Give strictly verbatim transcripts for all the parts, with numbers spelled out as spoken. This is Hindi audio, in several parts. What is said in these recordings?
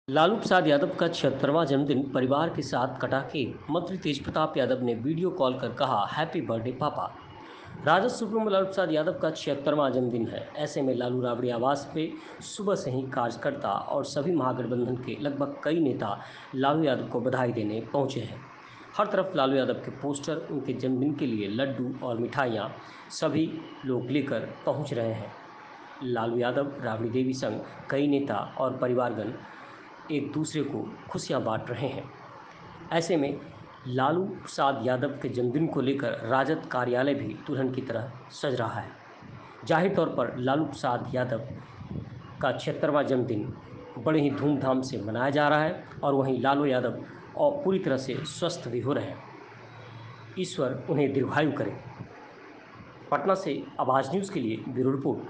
लालू प्रसाद यादव का छिहत्तरवां जन्मदिन परिवार के साथ कटा केक। मंत्री तेज प्रताप यादव ने वीडियो कॉल कर कहा, हैप्पी बर्थडे पापा। राजद सुप्रीमो लालू प्रसाद यादव का छिहत्तरवां जन्मदिन है। ऐसे में लालू राबड़ी आवास पे सुबह से ही कार्यकर्ता और सभी महागठबंधन के लगभग कई नेता लालू यादव को बधाई देने पहुंचे हैं। हर तरफ लालू यादव के पोस्टर, उनके जन्मदिन के लिए लड्डू और मिठाइयाँ सभी लोग लेकर पहुँच रहे हैं। लालू यादव, राबड़ी देवी संग कई नेता और परिवारगण एक दूसरे को खुशियां बांट रहे हैं। ऐसे में लालू प्रसाद यादव के जन्मदिन को लेकर राजद कार्यालय भी दुल्हन की तरह सज रहा है। जाहिर तौर पर लालू प्रसाद यादव का छिहत्तरवां जन्मदिन बड़े ही धूमधाम से मनाया जा रहा है और वहीं लालू यादव और पूरी तरह से स्वस्थ भी हो रहे हैं। ईश्वर उन्हें दीर्घायु करे। पटना से आवाज न्यूज़ के लिए ब्यूरो रिपोर्ट।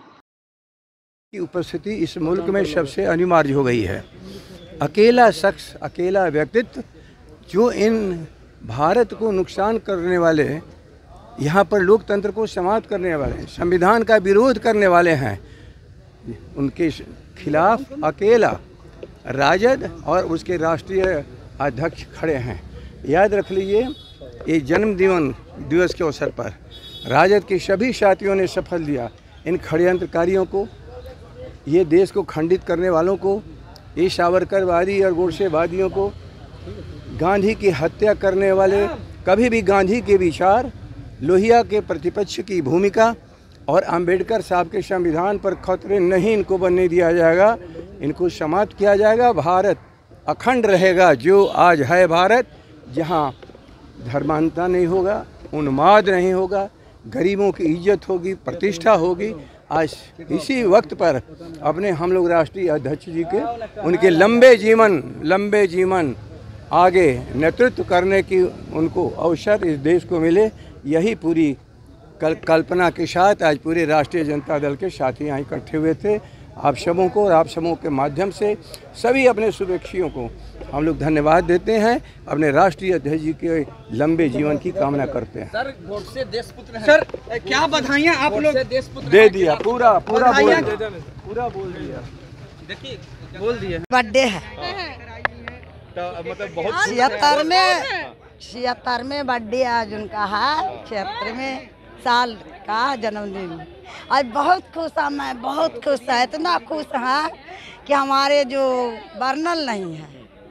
की उपस्थिति इस मुल्क में सबसे अनिवार्य हो गई है। अकेला शख्स, अकेला व्यक्तित्व जो इन भारत को नुकसान करने वाले, यहाँ पर लोकतंत्र को समाप्त करने वाले, संविधान का विरोध करने वाले हैं, उनके खिलाफ अकेला राजद और उसके राष्ट्रीय अध्यक्ष खड़े हैं। याद रख लीजिए, ये जन्मदिन दिवस के अवसर पर राजद के सभी साथियों ने शपथ लिया, इन षड्यंत्रकारियों को, ये देश को खंडित करने वालों को, ये सावरकरवादी और गोडसेवादियों को, गांधी की हत्या करने वाले, कभी भी गांधी के विचार, लोहिया के प्रतिपक्ष की भूमिका और अंबेडकर साहब के संविधान पर खतरे नहीं इनको बनने दिया जाएगा। इनको समाप्त किया जाएगा। भारत अखंड रहेगा जो आज है भारत, जहां धर्मांतरण नहीं होगा, उन्माद नहीं होगा, गरीबों की इज्जत होगी, प्रतिष्ठा होगी। आज इसी वक्त पर अपने हम लोग राष्ट्रीय अध्यक्ष जी के, उनके लंबे जीवन लंबे जीवन आगे नेतृत्व करने की उनको अवसर इस देश को मिले, यही पूरी कल, कल्पना के साथ आज पूरे राष्ट्रीय जनता दल के साथी यहाँ इकट्ठे हुए थे। आप सबों को और आप सबों के माध्यम से सभी अपने शुभेच्छुओं को हम लोग धन्यवाद देते हैं, अपने राष्ट्रीय अध्यक्ष जी के लंबे जीवन की कामना करते हैं। सर, वोट से देश पुत्र हैं। सर, क्या बधाइयाँ आप लोग देश पुत्र दे दिया, पूरा पूरा बोल दिया, पूरा बोल दिया, देखिए बोल दिया। बर्थडे है तो मतलब बहुत छिहत्तर में छिहत्तर में बर्थडे आज उनका है, छिहत्तर में साल का जन्मदिन। आज बहुत खुश है, मैं बहुत खुश है, इतना खुश है कि हमारे जो वर्णन नहीं है,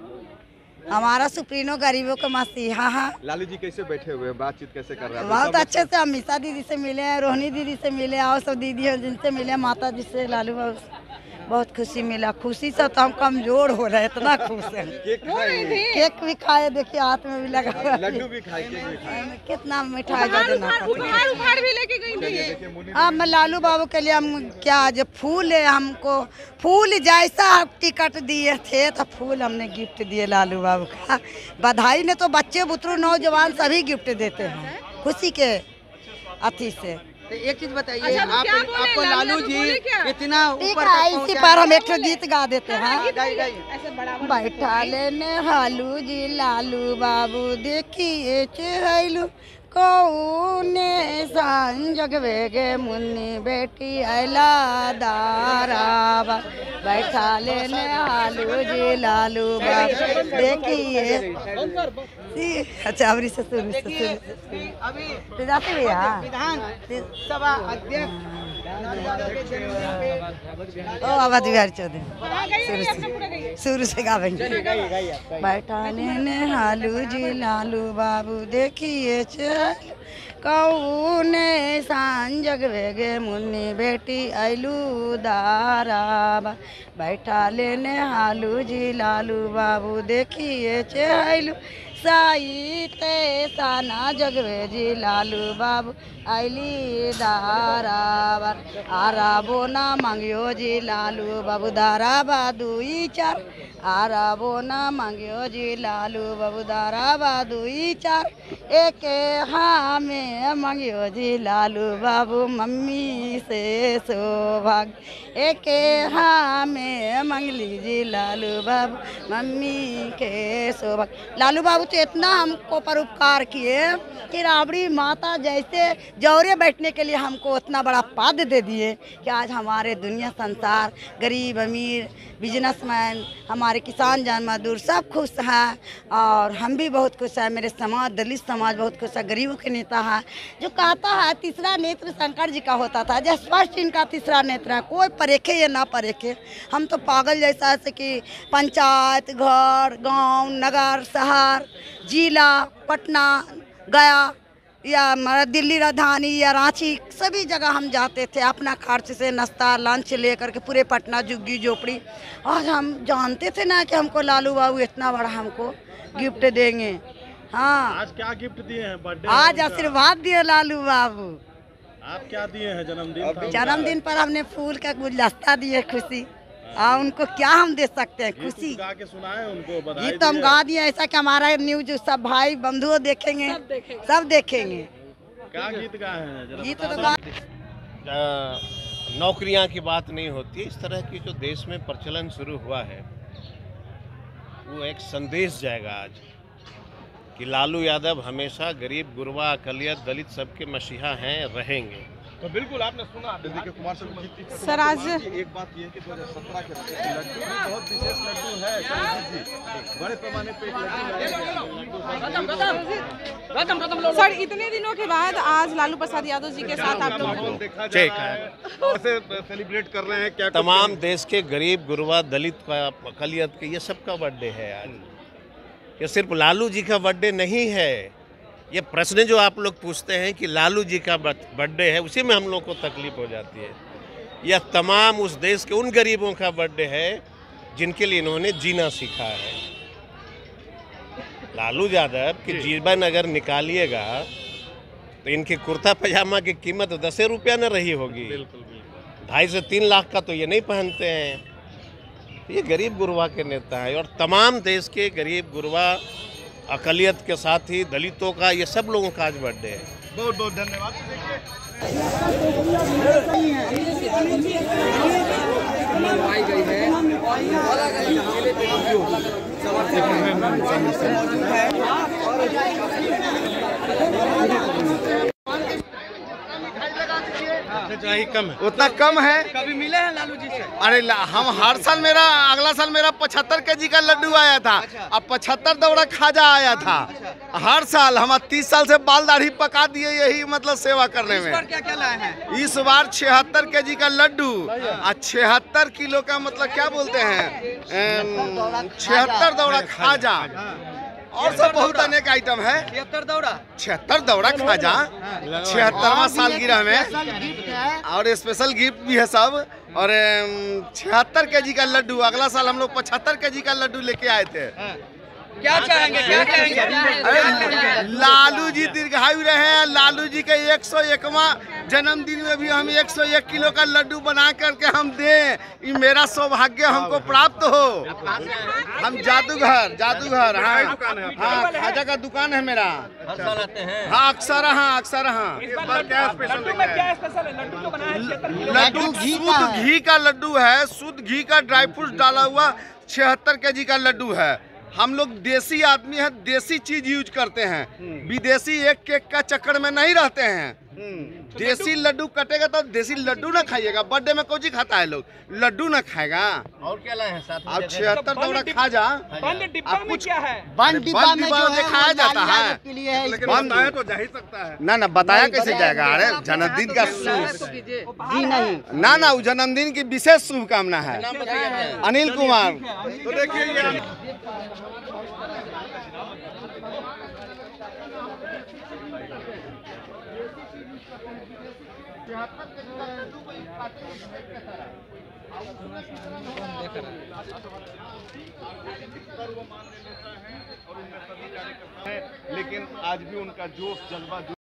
हमारा सुप्रीनो गरीबों का मसीहा है। लालू जी कैसे बैठे हुए हैं, बातचीत कैसे कर रहे हैं? बहुत अच्छे से अमीषा दीदी से मिले हैं, रोहिणी दीदी से मिले और सब दीदी हैं जिनसे मिले, माता जी से, लालू बाबू से बहुत खुशी मिला। खुशी से तो हम कमजोर हो रहे हैं, इतना खुश हैं। केक खाए, केक भी खाए, देखिए हाथ में भी लगा हुआ है। लड्डू भी खाए, केक भी खाए। कितना मिठाई देना उखाड़ उखाड़ भी लेके गई थी। अब मैं लालू बाबू के लिए हम क्या, जब फूल है, हमको फूल जैसा टिकट दिए थे तो फूल हमने गिफ्ट दिए लालू बाबू का। बधाई ने तो बच्चे बुतरू नौजवान सभी गिफ्ट देते हैं खुशी के अति से। तो एक चीज बताइए, अच्छा, आप आपको लालू जी इतना ऊपर इसी पर हम एक गीत गा देते हैं। ऐसे बड़ा बैठा लेने हालू जी लालू बाबू देखिए चहलू कौने संजग वेगे मुन्नी बेटी अला दाराबा। बैठा लेने हालू जी लालू बाबू देखिए। अच्छा अबरी से शुरू से शुरू अभी जाते भैया विधान सभा अध्यक्ष ओ आवाज बिहार चौधरी शुरू से शुरू से गावेंगे। बैठा लेने हालू जी लालू बाबू देखिए चल कौने सांजग वेगे मुन्नी बेटी ऐलू दाराबा। बैठा लेने हालू जी लालू बाबू देखिए चलू साई ते साना जगवे जी लालू बाबू आईली दाराबर। आराबो ना मांगियो जी लालू बाबू दाराबा दुई चार। आराबो ना मांगियो जी लालू बाबू दाराबा दुई चार। एक हाँ में मांगियो जी लालू बाबू मम्मी से सौभाग्य। एक हाँ में मंगली जी लालू बाबू मम्मी के सौभाग्य। लालू बाबू के इतना हमको परोपकार किए कि राबड़ी माता जैसे जौरे बैठने के लिए हमको इतना बड़ा पद दे दिए कि आज हमारे दुनिया संसार गरीब अमीर बिजनेसमैन हमारे किसान जन मजदूर सब खुश हैं और हम भी बहुत खुश हैं। मेरे समाज दलित समाज बहुत खुश है। गरीबों के नेता है जो कहता है तीसरा नेत्र शंकर जी का होता था, जो स्पष्ट इनका तीसरा नेत्र है। कोई परेखे या ना परेखे, हम तो पागल जैसा है कि पंचायत घर गांव नगर शहर जिला पटना गया या हमारा दिल्ली राजधानी या रांची सभी जगह हम जाते थे अपना खर्च से नाश्ता लंच लेकर के पूरे पटना झुग्गी झोपड़ी। आज हम जानते थे ना कि हमको लालू बाबू इतना बड़ा हमको गिफ्ट देंगे। हाँ, आज क्या गिफ्ट दिए हैं? बर्थडे आज आशीर्वाद दिए लालू बाबू। आप क्या दिए हैं? जन्मदिन जन्मदिन पर हमने फूल का गुलदस्ता दिए खुशी। और उनको क्या हम दे सकते हैं? खुशी गा के सुनाए उनको, बधाई गीत तो हम गा दिए ऐसा कि हमारा न्यूज सब भाई बंधुओं देखेंगे सब देखेंगे। क्या गीत गाए हैं? गीत तो गा नौकरियां की बात नहीं होती है। इस तरह की जो देश में प्रचलन शुरू हुआ है वो एक संदेश जाएगा आज कि लालू यादव हमेशा गरीब गुरबा अकलियत दलित सबके मसीहा हैं रहेंगे। तो बिल्कुल आपने सुना देखिए कुमार साहब सर आज एक बात ये कि दो हज़ार सत्रह के लड्डू भी बहुत विशेष लड्डू है। जी बड़े पैमाने पे लड्डू सर इतने दिनों के बाद आज लालू प्रसाद यादव जी के साथ आप लोग देखा कैसे सेलिब्रेट कर रहे हैं? क्या तमाम देश के गरीब गुरबा दलित का अकलियत के ये सबका बर्थडे है आज। ये सिर्फ लालू जी का बर्थडे नहीं है। ये प्रश्न जो आप लोग पूछते हैं कि लालू जी का बर्थडे है, उसी में हम लोग को तकलीफ हो जाती है। यह तमाम उस देश के उन गरीबों का बर्थडे है जिनके लिए इन्होंने जीना सीखा है। लालू यादव की जीवन अगर निकालिएगा तो इनके कुर्ता पजामा की कीमत दस रुपया न रही होगी। ढाई से तीन लाख का तो ये नहीं पहनते हैं। ये गरीब गुरबा के नेता है और तमाम देश के गरीब गुरबा अकलियत के साथ ही दलितों का ये सब लोगों का आज बर्थडे है। बहुत बहुत धन्यवाद। कम है, उतना कम है। कभी मिले हैं लालू जी से? अरे हम हर साल मेरा अगला साल मेरा पचहत्तर के जी का लड्डू आया था। अब पचहत्तर दौड़ा खाजा आया था। हर साल हम तीस साल से बाल दाढ़ी पका दिए यही मतलब सेवा करने में। इस बार क्या क्या लाए हैं? इस बार छिहत्तर के जी का लड्डू और छिहत्तर किलो का मतलब क्या बोलते हैं छिहत्तर दौड़ा खाजा और सब बहुत अनेक आइटम है। छिहत्तर दौड़ा छिहत्तर दौड़ा खाजा छिहत्तरवा सालगिरह में और स्पेशल गिफ्ट भी है सब। और छिहत्तर के जी का लड्डू अगला साल हम लोग पचहत्तर के जी का लड्डू लेके आए थे। क्या चाहेंगे? क्या कहेंगे? अरे लालू जी दीर्घायु रहे। लालू जी के एक सौ एकवां जन्मदिन में भी हम एक सौ एक किलो का लड्डू बना करके हम दें, ये मेरा सौभाग्य हमको प्राप्त हो। हम जादूगर जादूगर हाँ हाँ खाजा का दुकान है मेरा। हाँ अक्सर हाँ अक्सर हाँ लड्डू शुद्ध घी का लड्डू है। शुद्ध घी का ड्राई फ्रूट डाला हुआ छिहत्तर के जी का लड्डू है। हम लोग देसी आदमी हैं, देसी चीज यूज करते हैं। विदेशी एक केक का चक्कर में नहीं रहते हैं। देसी लड्डू कटेगा तो देसी लड्डू ना खाइएगा। बर्थडे में कौन खाता है लोग? लड्डू ना खाएगा। और क्या लाए हैं साथ में? अब छिहत्तर दौड़ा खा जा। बंद डिब्बा में क्या है? बंद डिब्बा में जो है खाया जाता है। बंद तो जा ही सकता है ना ना बताया कैसे जाएगा? अरे जन्मदिन का जी नहीं ना ना जन्मदिन की विशेष शुभकामना है। अनिल कुमार। तो देखिए लेकिन आज भी उनका जोश जज्बा